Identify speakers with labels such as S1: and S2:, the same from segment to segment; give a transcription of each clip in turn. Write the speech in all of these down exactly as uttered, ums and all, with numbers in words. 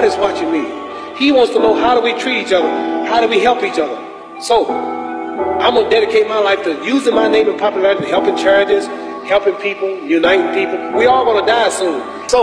S1: is watching me. He wants to know, how do we treat each other? How do we help each other? So, I'm going to dedicate my life to using my name and popularity, helping charities, helping people, uniting people. We all going to die soon.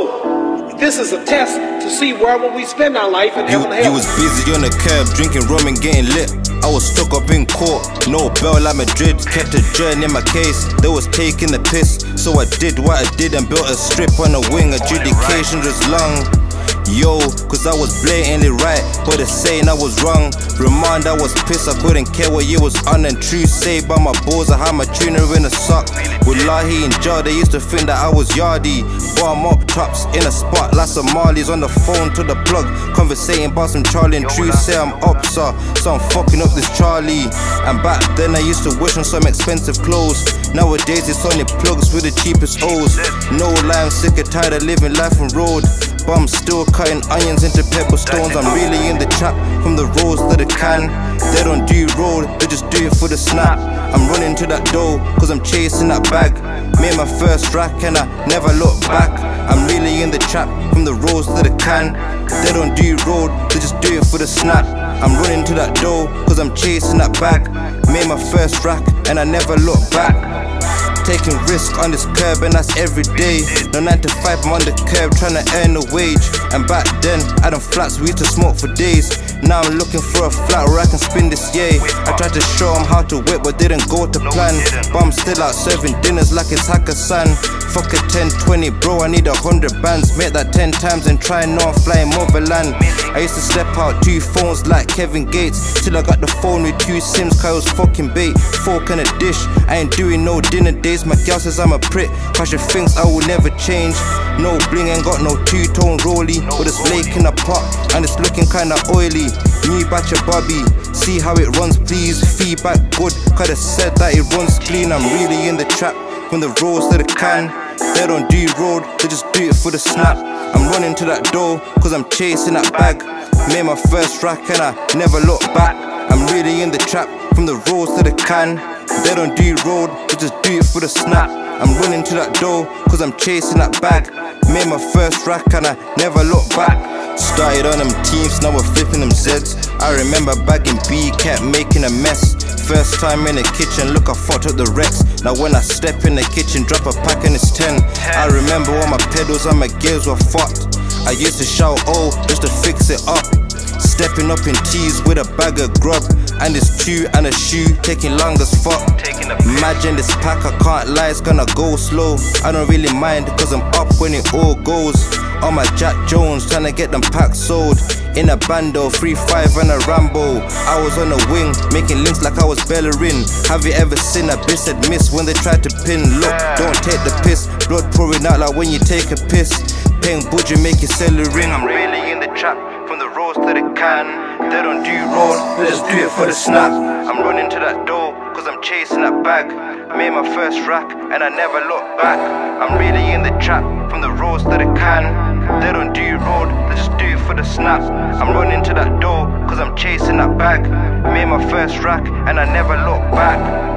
S1: So, this is a test to see where will we spend our life and heaven.
S2: You, you was busy on the curb, drinking rum and getting lit. I was stuck up in court, no bail like Madrid. Kept a journey in my case, they was taking the piss. So I did what I did and built a strip on the wing. Adjudication was long, yo, cause I was blatantly right, but it's saying I was wrong. Remind I was pissed, I couldn't care what you was on. And true saved by my balls, I had my tuner in a sock. With Lahi and Jar, they used to think that I was yardy. Bomb up tops in a spot like Somalis on the phone to the plug, conversating about some Charlie. And true say I'm up, sir, so I'm fucking up this Charlie. And back then I used to wish on some expensive clothes. Nowadays it's only plugs with the cheapest O's. No lie, I'm sick and tired of living life on road, but I'm still cutting onions into pepper stones. I'm really in the trap, from the rose to the can. They don't do roll, they just do it for the snap. I'm running to that dough, cause I'm chasing that bag. Made my first rack and I never look back. I'm really in the trap, from the rose to the can. They don't do roll, they just do it for the snap. I'm running to that dough, cause I'm chasing that bag. Made my first rack and I never look back. Taking risk on this curb and that's every day. No nine to five, I'm on the curb trying to earn a wage. And back then, I done flats we used to smoke for days. Now I'm looking for a flat where I can spin this yay. I tried to show them how to whip but didn't go to plan. But I'm still out serving dinners like it's Hakkasan. Fuck a ten twenty bro, I need a hundred bands. Make that ten times and try and know I'm flying motherland. I used to step out two phones like Kevin Gates, till I got the phone with two sims cause I was fucking bait. Fork and a dish, I ain't doing no dinner days. My girl says I'm a prick, cause she thinks I will never change. No bling, ain't got no two-tone rollie, but it's lake in a pot and it's looking kinda oily. New batch of Bobby, see how it runs please. Feedback good, cause they said that it runs clean. I'm really in the trap, from the rose to the can. They don't do road, they just do it for the snap. I'm running to that door, cause I'm chasing that bag. Made my first rack and I never look back. I'm really in the trap, from the rose to the can. They don't do road, they just do it for the snap. I'm running to that door, cause I'm chasing that bag. Made my first rack and I never look back. Started on them teams, now we're flipping them Zeds. I remember back in B, kept making a mess. First time in the kitchen, look I fucked up the Rex. Now when I step in the kitchen, drop a pack and it's ten. I remember all my pedals and my gears were fucked. I used to shout oh, just to fix it up. Stepping up in tees with a bag of grub and this chew and a shoe, taking long as fuck. Imagine this pack, I can't lie, it's gonna go slow. I don't really mind, cause I'm up when it all goes. On my Jack Jones, trying to get them packs sold. In a bando, three five and a Rambo. I was on the wing, making links like I was Bellerin. Have you ever seen a bitch that miss when they try to pin? Look, don't take the piss, blood pouring out like when you take a piss. Paying budget, make you sell a ring. I'm really in the trap, from the rose to the can. They don't do roll, they just do it for the snap. I'm running to that door, cause I'm chasing that bag. Made my first rack and I never look back. I'm really in the trap, from the rose to the can. They don't do road, they just do it for the snap. I'm running to that door, cause I'm chasing that bag. Made my first rack and I never look back.